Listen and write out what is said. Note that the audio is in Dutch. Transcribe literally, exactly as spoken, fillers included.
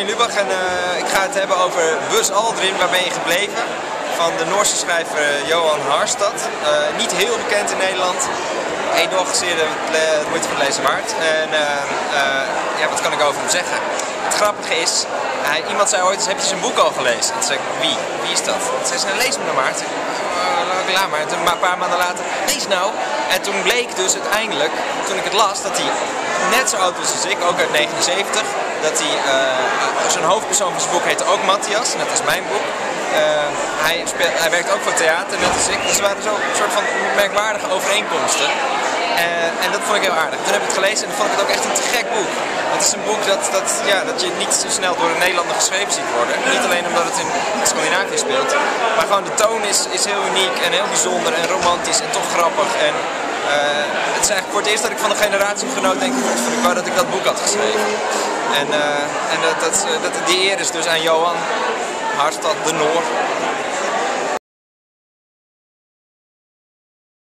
Martin Lubach en uh, ik ga het hebben over Buzz Aldrin, waar ben je gebleven? Van de Noorse schrijver Johan Harstad. Uh, niet heel bekend in Nederland. Edoch, zeer de moeite van het lezen waard. En uh, uh, ja, wat kan ik over hem zeggen? Het grappige is, hij, iemand zei ooit, heb je zijn boek al gelezen? En toen zei ik, wie? Wie is dat? Toen zei ze, nou, lees me nou maar. Toen, uh, laat maar. En toen, maar een paar maanden later, lees nou. En toen bleek dus uiteindelijk, toen ik het las, dat hij net zo oud was als ik, ook uit negenenzeventig. Dat hij, uh, zijn hoofdpersoon van zijn boek heette ook Matthias, net als mijn boek. Uh, hij, speelt, hij werkt ook voor theater, net als ik. Dus er waren zo een soort van merkwaardige overeenkomsten. Uh, en dat vond ik heel aardig. Toen heb ik het gelezen en dan vond ik het ook echt een te gek boek. Het is een boek dat, dat, ja, dat je niet zo snel door een Nederlander geschreven ziet worden. Niet alleen omdat het in Scandinavië speelt, maar gewoon de toon is, is heel uniek en heel bijzonder en romantisch en toch grappig. En, uh, het is eigenlijk voor het eerst dat ik van een generatiegenoot denk, ik wou dat ik dat boek had geschreven. En, uh, en dat, dat, dat, die eer is dus aan Johan Harstad de Noor.